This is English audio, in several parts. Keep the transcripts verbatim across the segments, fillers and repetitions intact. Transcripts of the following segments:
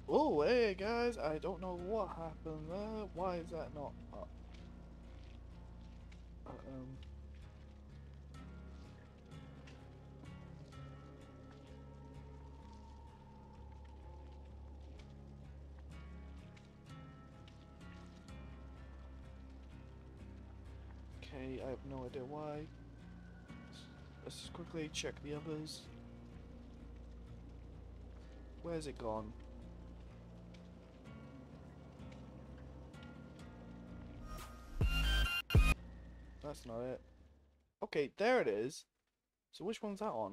Oh, hey guys, I don't know what happened there. Why is that not up? Uh, um. Okay, I have no idea why. Let's just quickly check the others. Where's it gone? That's not it. Okay, there it is. So which one's that on?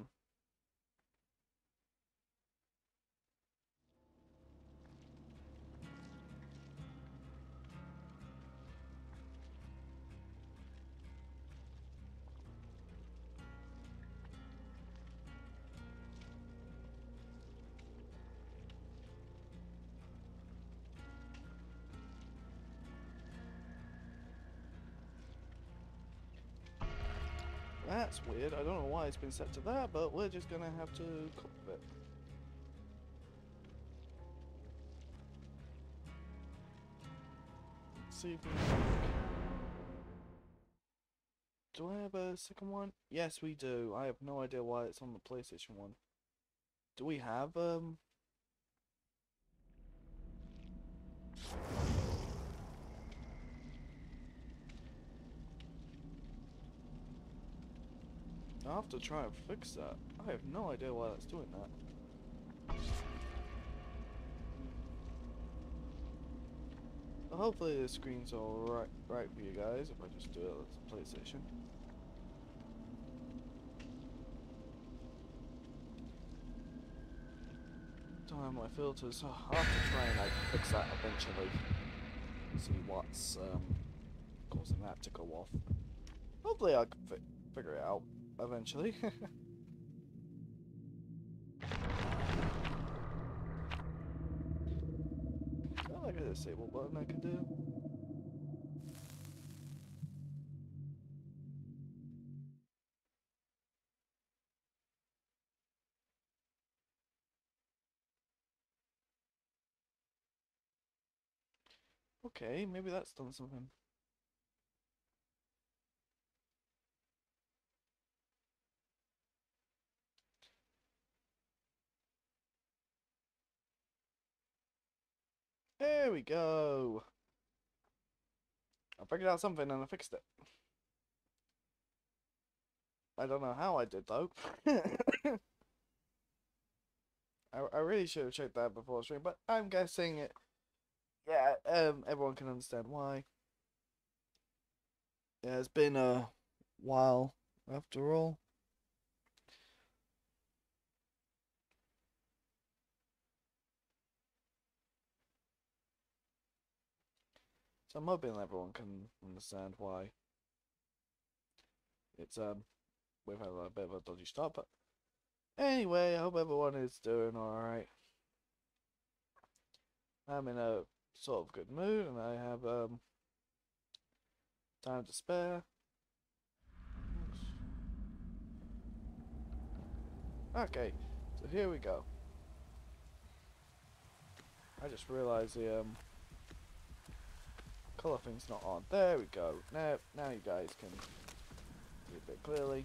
That's weird. I don't know why it's been set to that, but we're just gonna have to cope with it. Let's see if we can... Do I have a second one? Yes, we do. I have no idea why it's on the PlayStation one. Do we have, um... I'll have to try and fix that. I have no idea why that's doing that. Well, hopefully the screen's alright right for you guys if I just do it with the PlayStation. Don't have my filters, so I'll have to try and like fix that eventually. See what's um, causing that to go off. Hopefully I can fi figure it out eventually. Not like a disable button I can do. Okay, maybe that's done something. There we go. I figured out something and I fixed it. I don't know how I did though. I, I really should have checked that before stream, but I'm guessing it. Yeah, um, everyone can understand why. Yeah, it's been a while after all. So I'm hoping everyone can understand why. It's um, we've had a bit of a dodgy start, but anyway, I hope everyone is doing alright. I'm in a sort of good mood, and I have um time to spare. Okay, so here we go. I just realised the um colour thing's not on. There we go. Now, now you guys can see a bit clearly.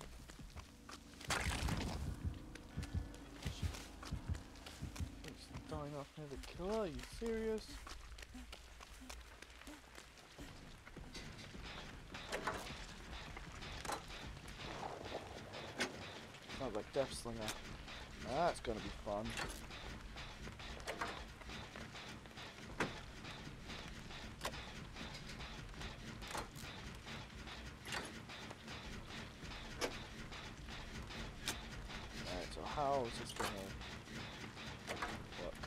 It's dying off near the killer. Are you serious? Sounds like Death Slinger. That's gonna be fun. Alright, so how is this gonna work?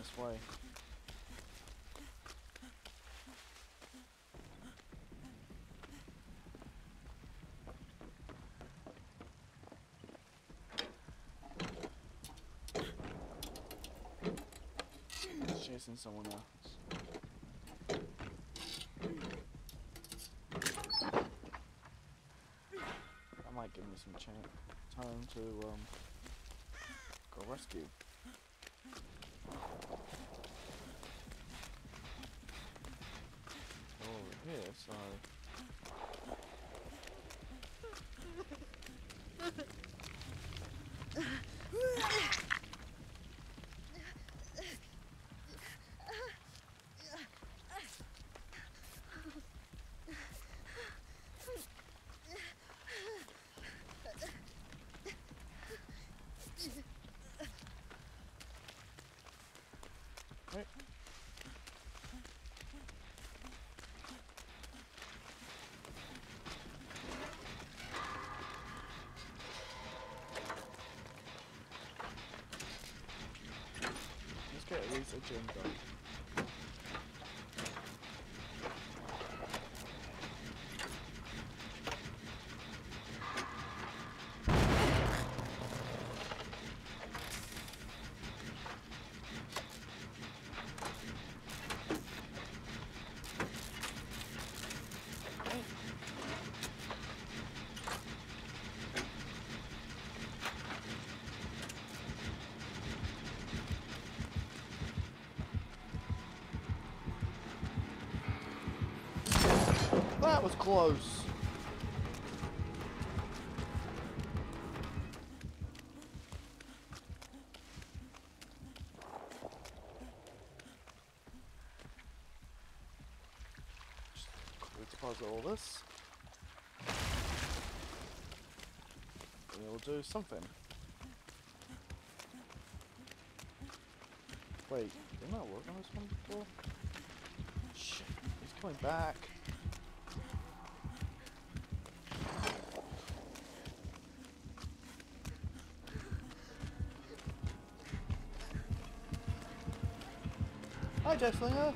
this way. He's chasing someone else. That might give me some chance, time to um, go rescue. Over here, so. Right. Let's get at least a gym done. That was close. Just puzzle all this. We'll do something. Wait, didn't I work on this one before? Shit, he's coming back. Hi, Deathslinger.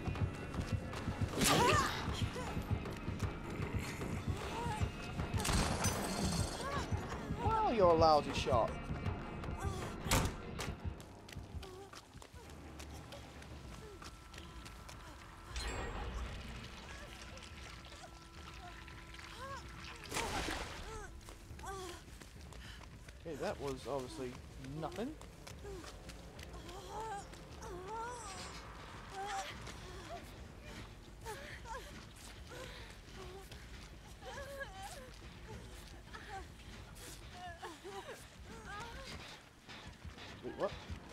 Wow, you're a lousy shot. Okay, that was obviously nothing. Wait, what?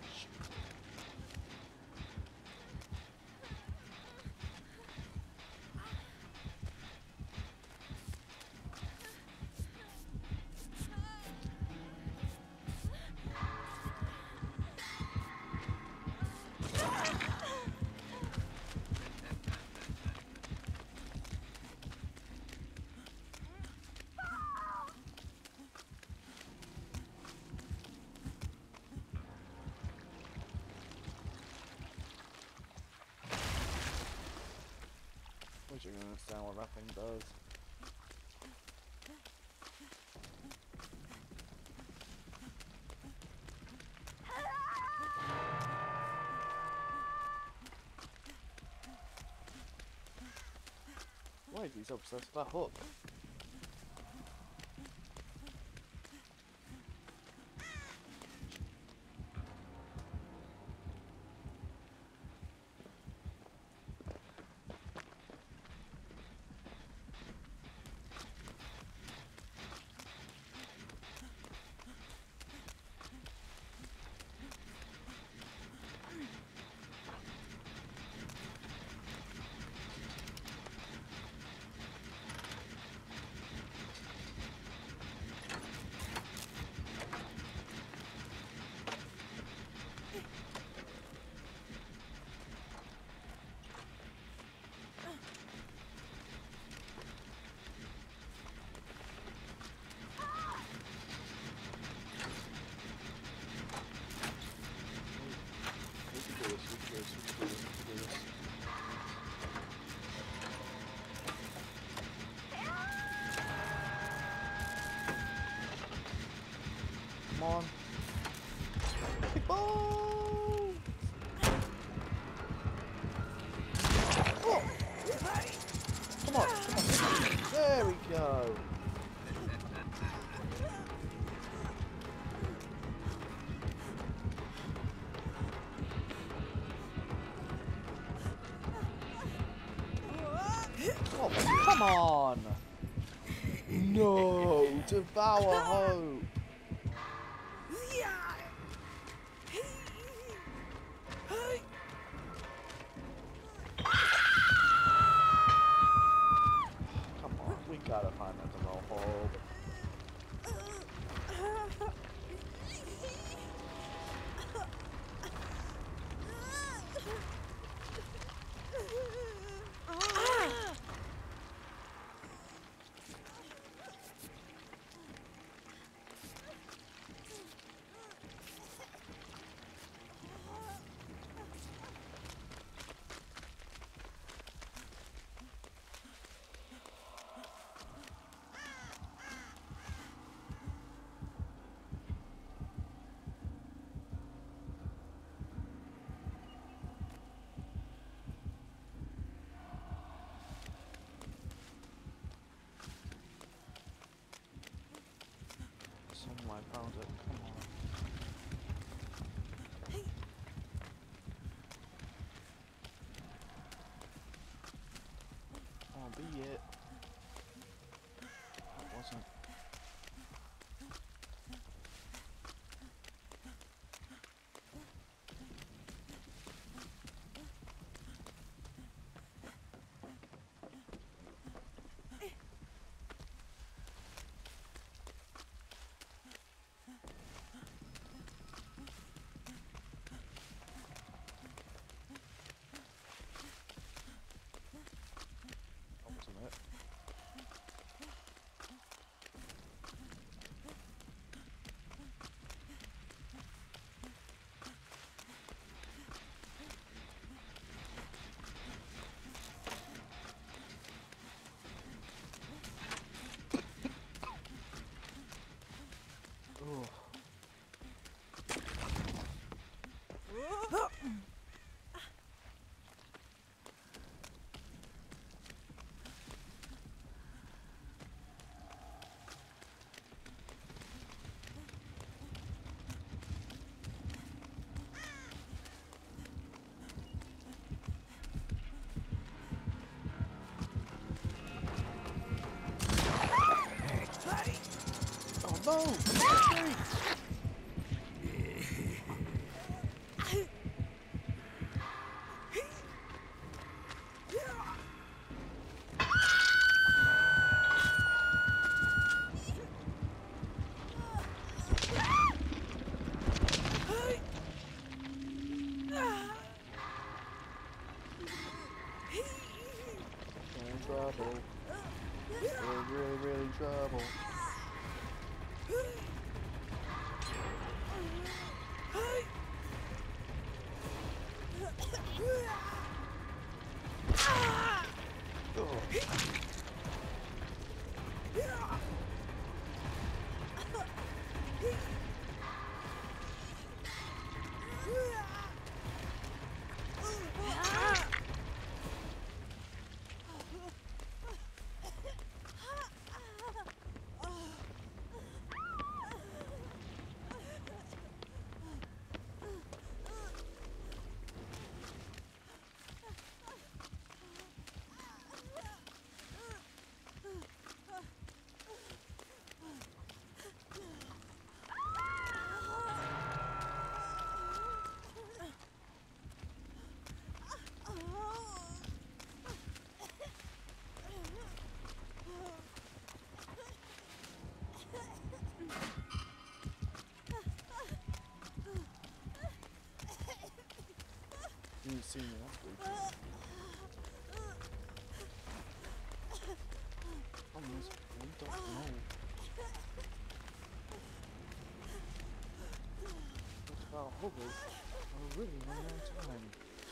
I wish you can understand what that thing does. Why is he so obsessed with that hook? Oh, come on! No! Devour hope! Come on, we gotta find that Devour hope. Someone found it. Come on. Oh, be it. That wasn't. That wasn't it. Ugh. Oh no! Retreat! We're in trouble. We're really, really trouble. You didn't see me, that's weird. Almost, we don't know. What about Hubble? For a really long, long time.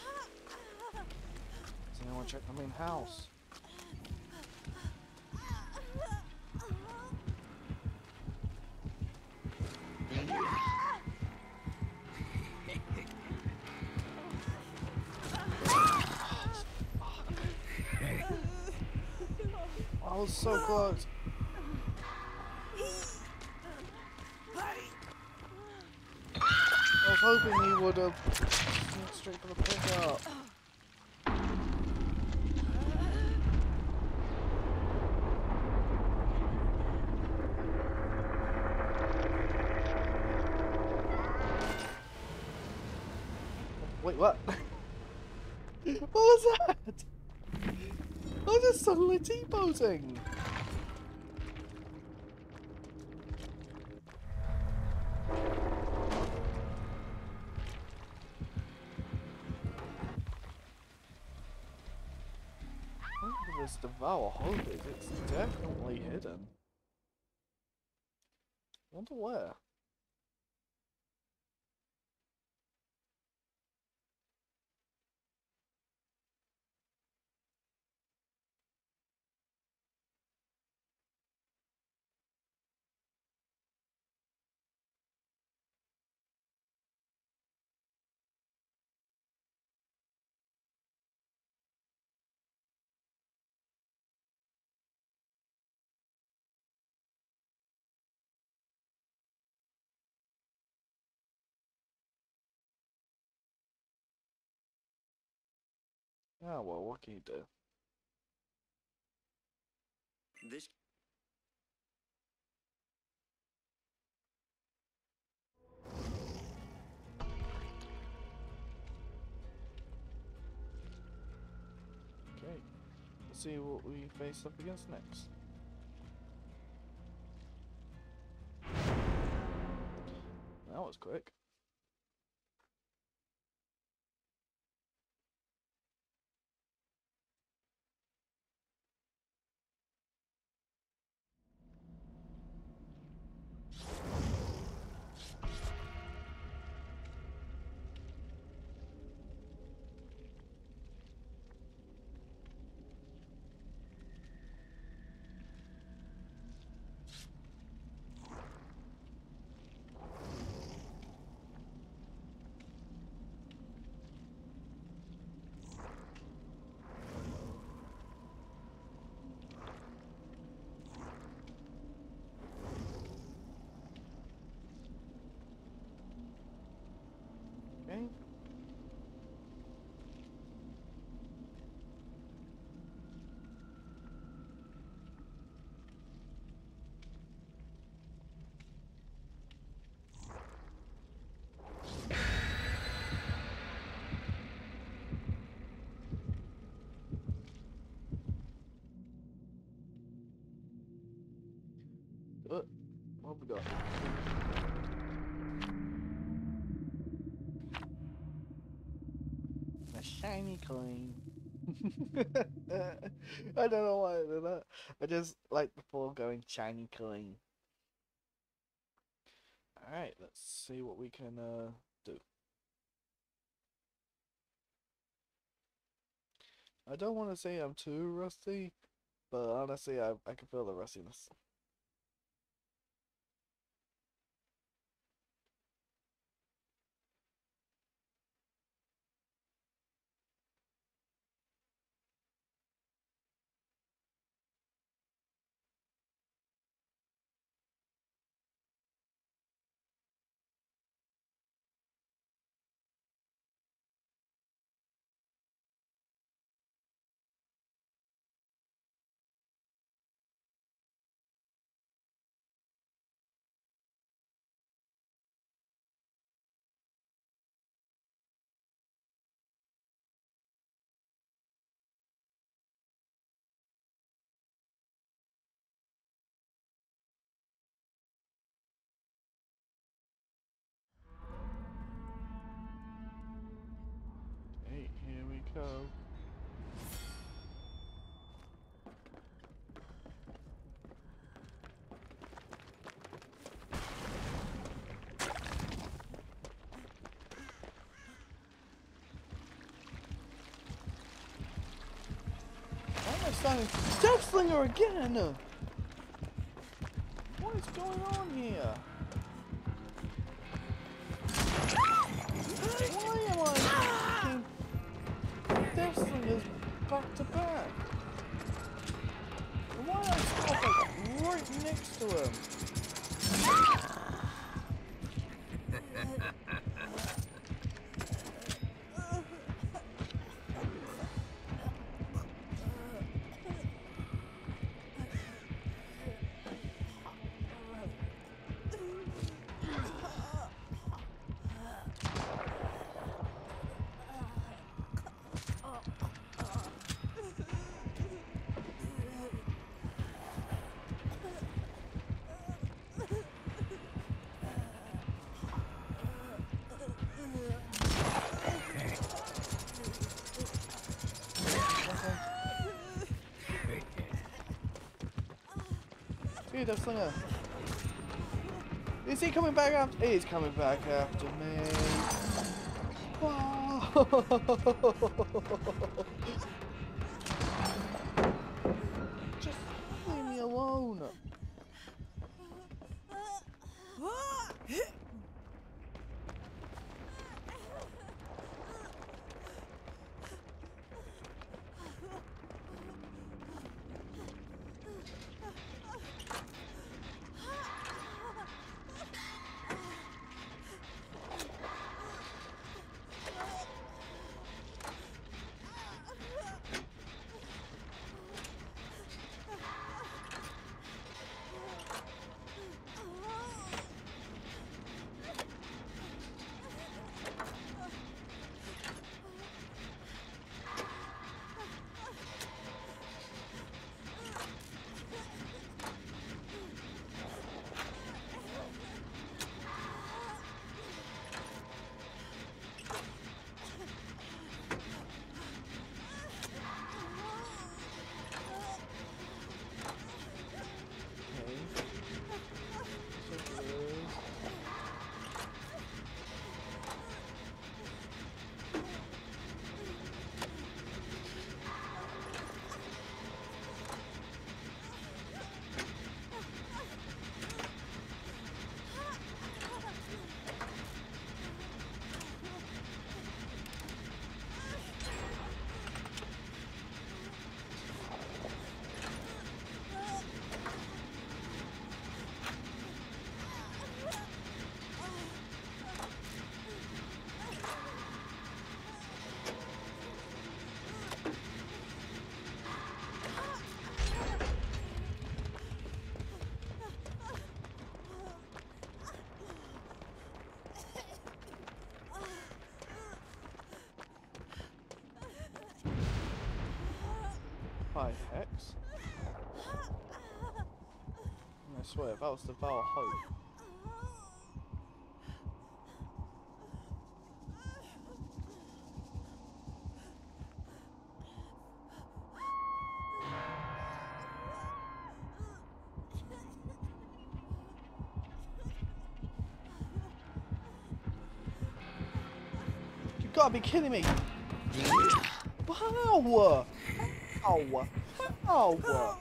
Does anyone check the main house? I was so close. I was hoping he would have went straight for the pickup. Wait, what? What was that? I was just suddenly T-posing. Look at this devour hobbies. It's definitely hidden. Wonder where. Ah, well, what can you do? This Okay. Let's see what we face up against next. That was quick. Okay. Uh, what have we got? A shiny coin. I don't know why I did that. I just like the foregoing shiny coin. Alright, let's see what we can uh, do. I don't want to say I'm too rusty, but honestly, I, I can feel the rustiness. Okay, here we go. Why am I starting Deathslinger again? What is going on here? Why am I fucking Deathslingers back to back? And why am I stuck like right next to him? Dude, that slinger. Is he coming back after? He's coming back after me. Wow. Just leave me alone. Hi, Hex. I swear, that was the Vow of Hope. You gotta be kidding me! Wow! Ow! Ow!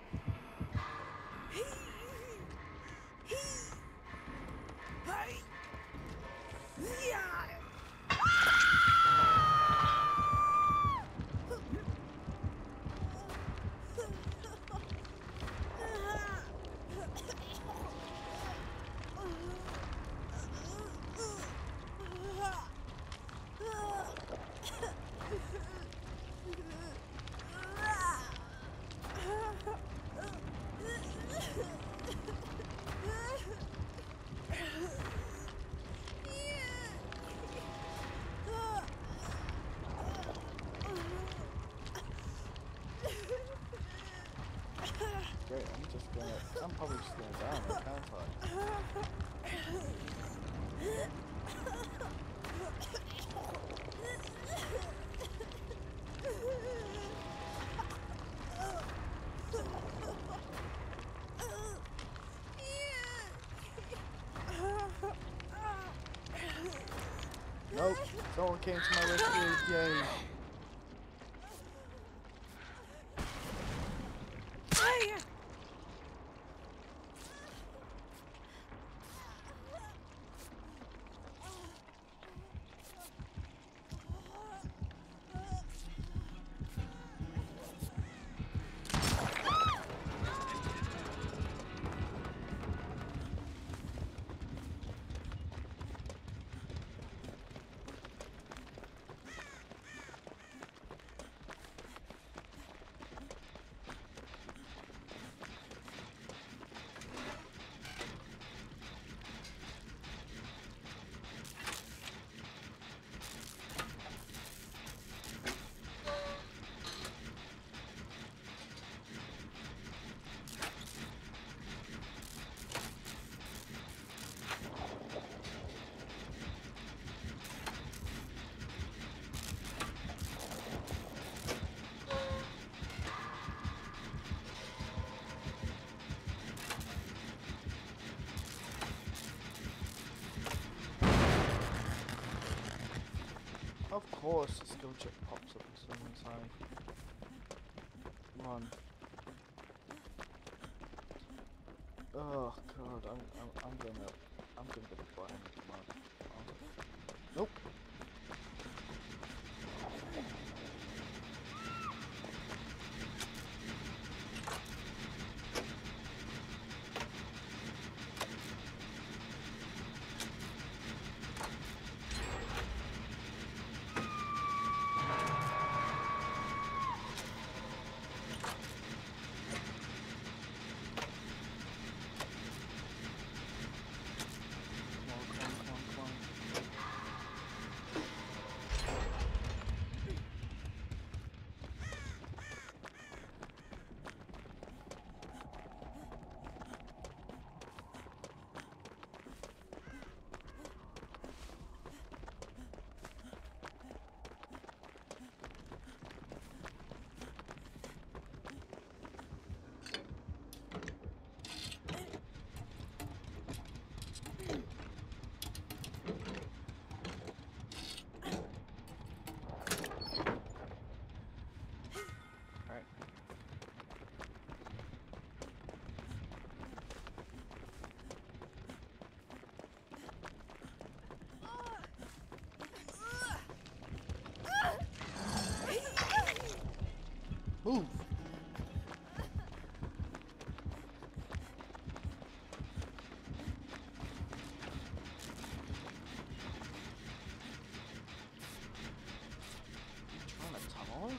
Great, I'm just gonna, I'm probably just gonna die now, can't I? Nope, someone came to my rescue, yay. course, the skill check pops up as soon as I run. Oh god, I'm I'm, I'm gonna I'm gonna get a blind. Come on. Nope. Move! Trying to tunnel?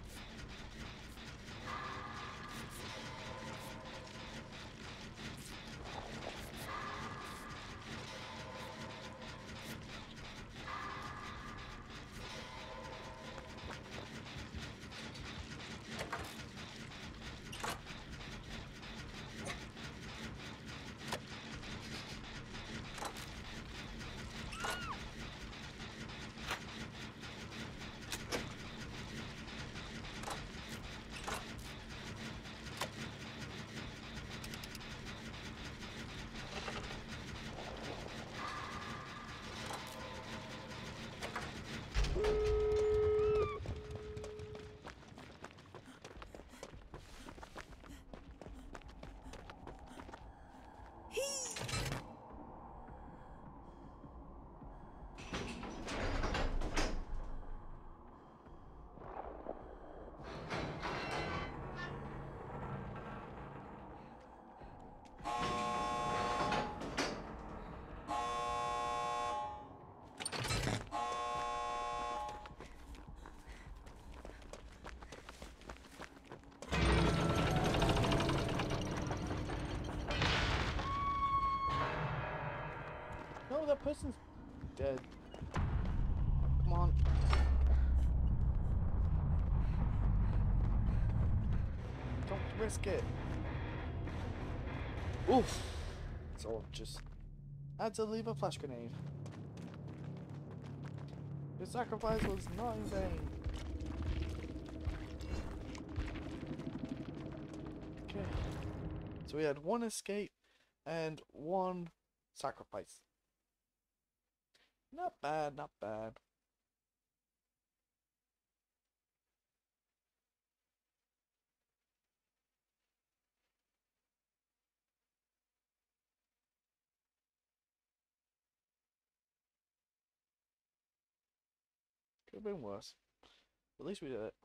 No, that person's dead. Come on. Don't risk it. Oof. So just had to leave a flash grenade. Your sacrifice was not in vain. Okay. So we had one escape and one sacrifice. Not bad, not bad. Could have been worse. At least we did it.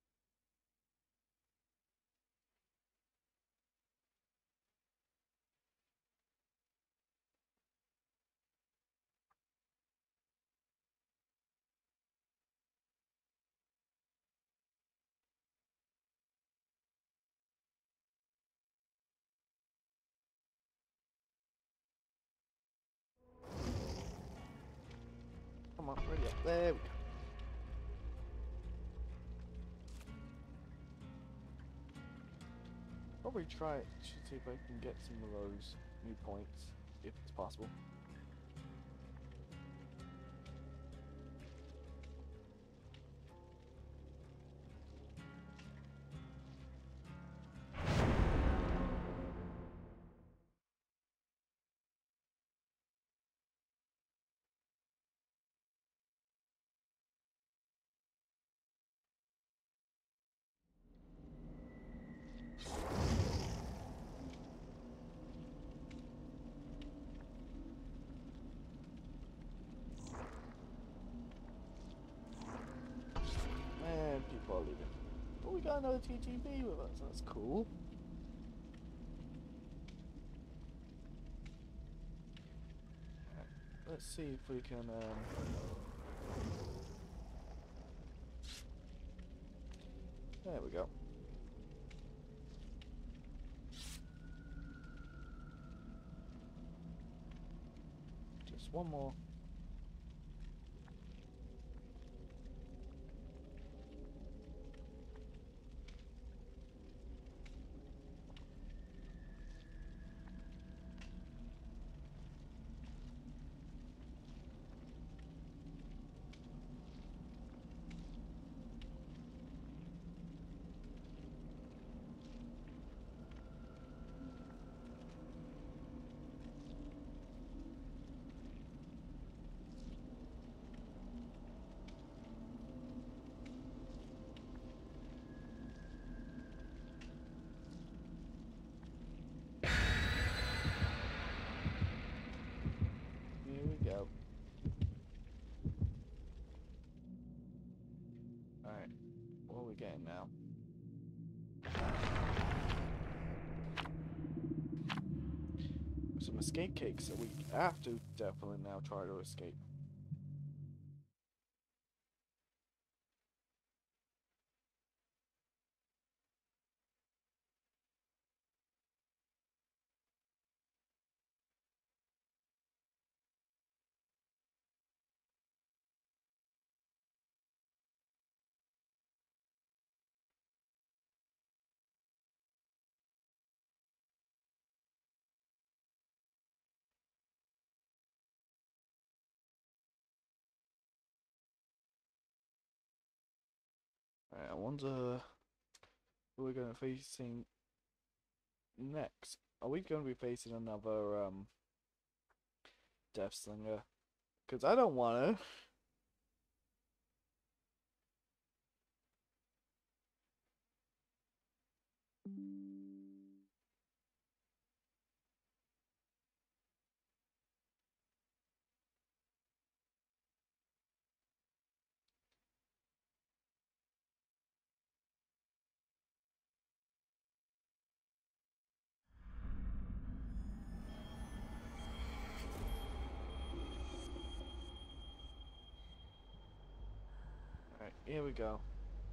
Come on, ready up. There we go. Probably try it to see if I can get some of those new points, if it's possible. before leaving. But we got another T G V with us. That's cool. Right, let's see if we can. Um, there we go. Just one more. Here we go. Alright, what are we getting now? Some escape cakes, so we have to definitely now try to escape. Alright, I wonder who we're going to be facing next. Are we going to be facing another um, Death Slinger? Because I don't want to. Alright, here we go.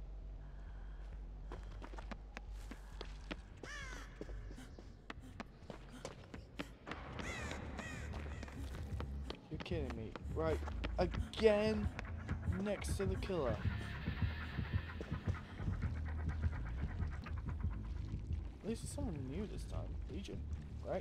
You're kidding me. Right, again, next to the killer. At least it's someone new this time. Legion, right?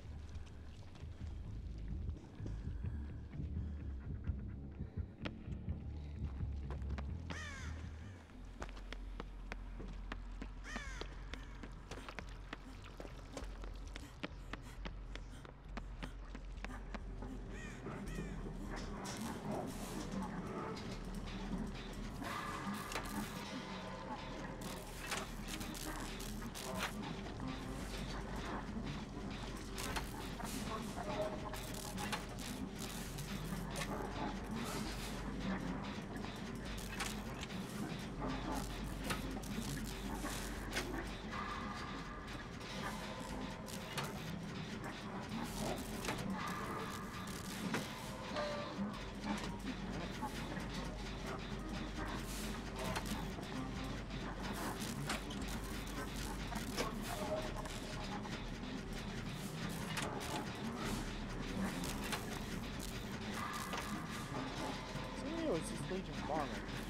It's this Legion farmer.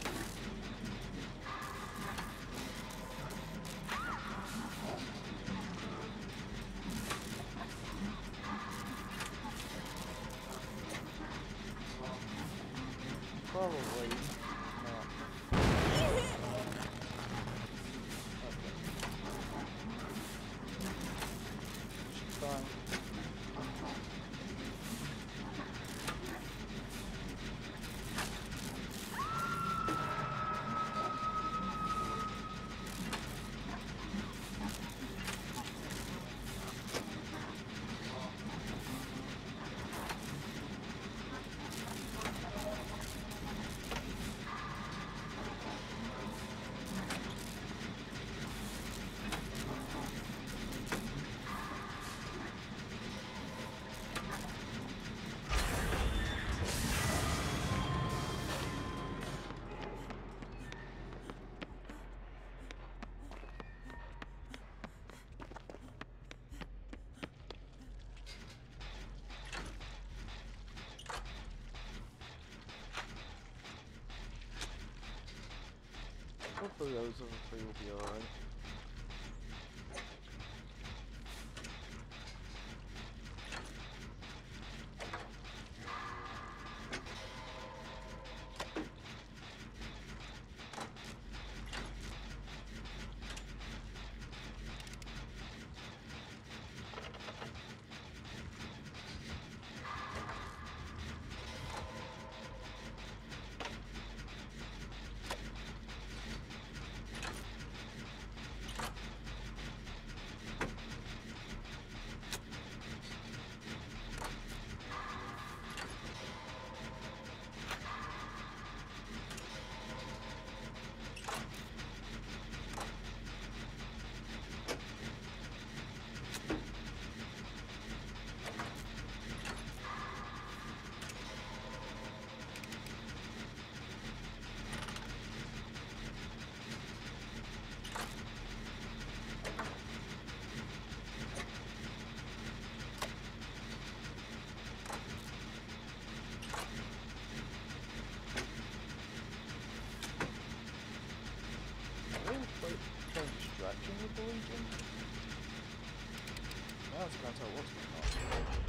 Probably not. She's fine. hopefully those other three will be alright. Distraction with the Legion? Now I can't tell what's going on.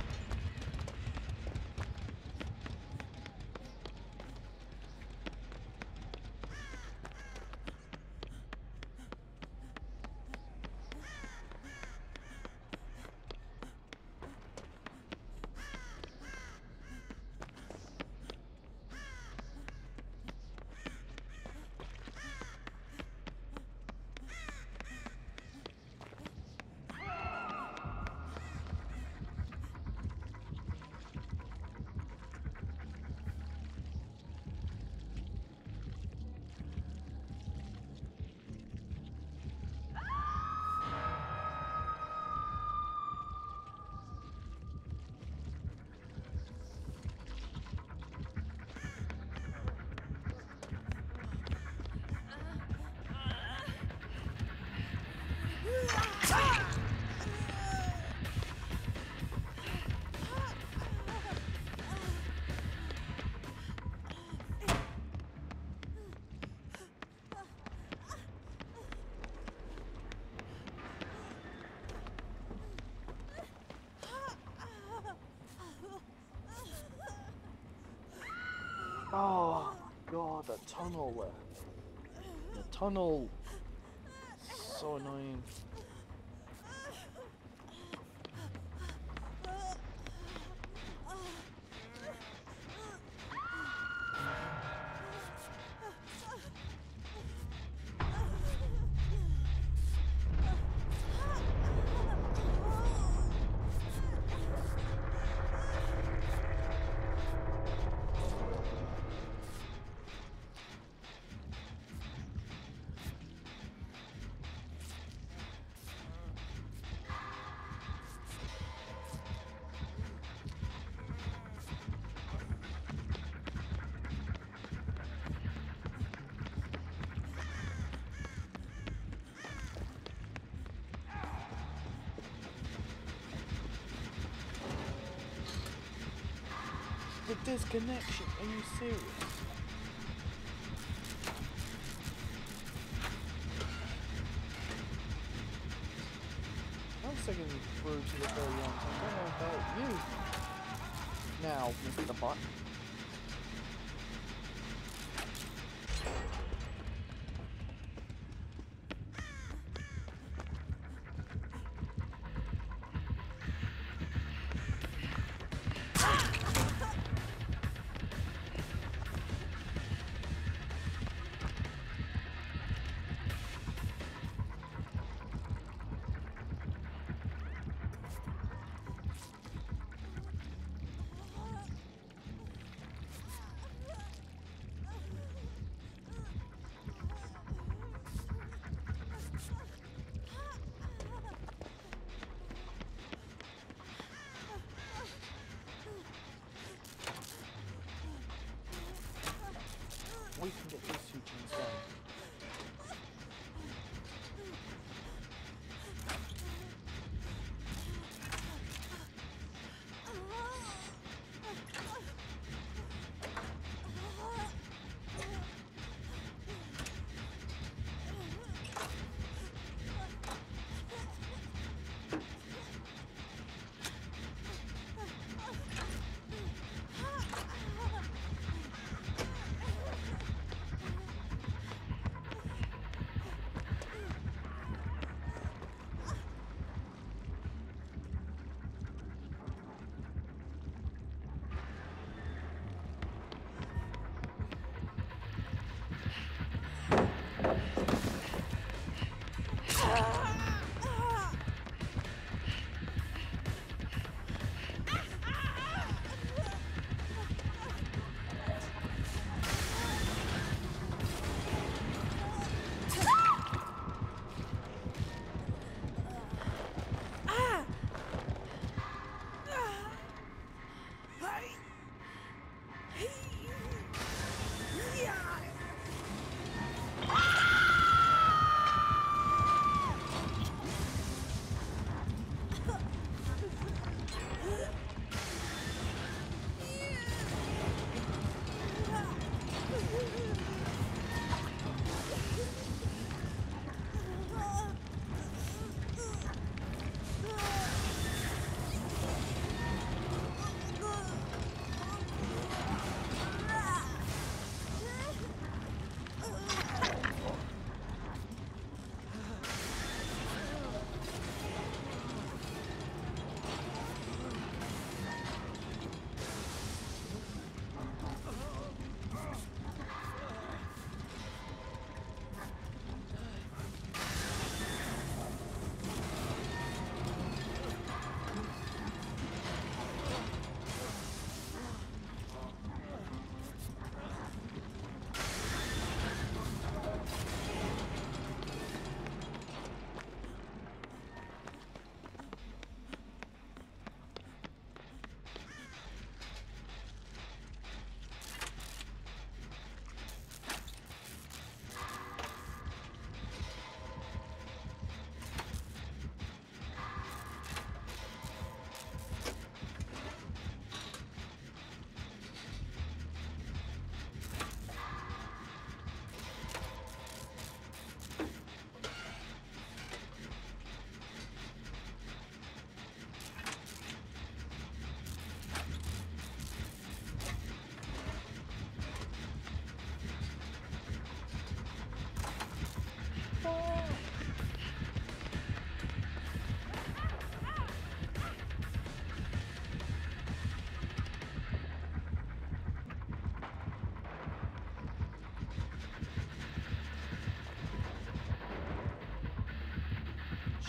Oh god, that tunnel there. The tunnel. So annoying. The disconnection, are you serious? I'm sticking through to the very end, so I'm gonna help you. Now, Mister Butt.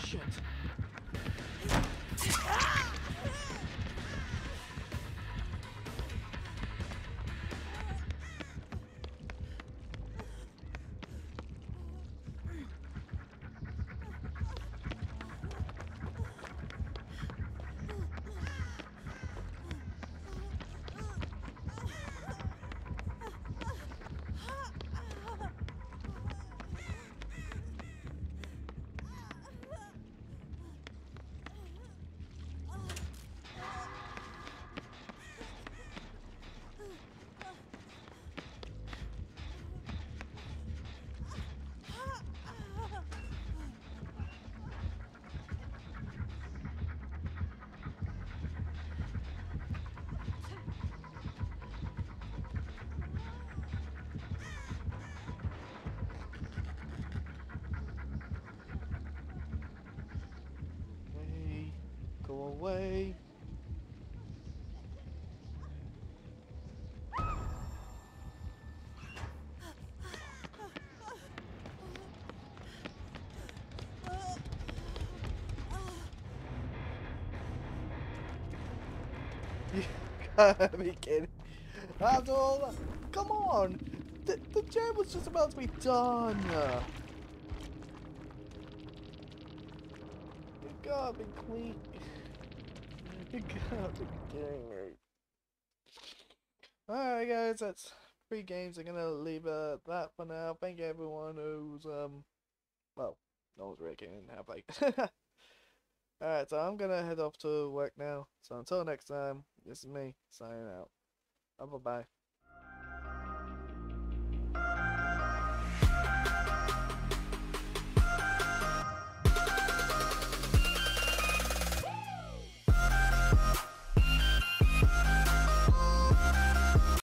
shit. Hey, go away. You gotta be kidding. After all that, come on! The, the jam was just about to be done! You gotta be clean. You gotta be kidding me. Alright guys, that's three games. I'm gonna leave uh, that for now. Thank you everyone who's, um, well, no one's really getting now, like. Alright, so I'm gonna head off to work now. So until next time, this is me, signing out. Bye bye.